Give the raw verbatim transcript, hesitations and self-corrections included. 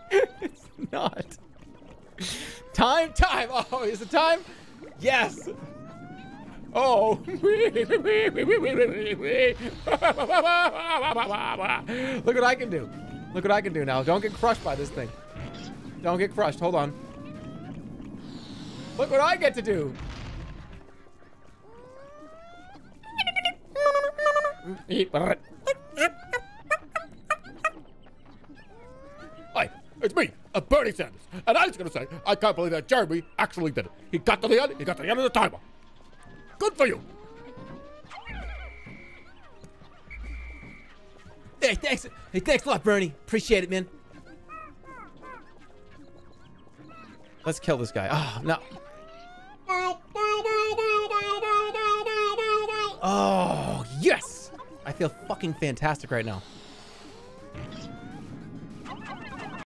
It's not. Time, time. Oh, is it time? Yes. Oh. Look what I can do. Look what I can do now. Don't get crushed by this thing. Don't get crushed. Hold on. Look what I get to do. Hi, it's me, uh, Bernie Sanders. And I was going to say, I can't believe that Jeremy actually did it. He got to the end, he got to the end of the timer. Good for you. Hey, thanks. Hey, thanks a lot, Bernie. Appreciate it, man. Let's kill this guy. Oh, no. Oh, yes. I feel fucking fantastic right now.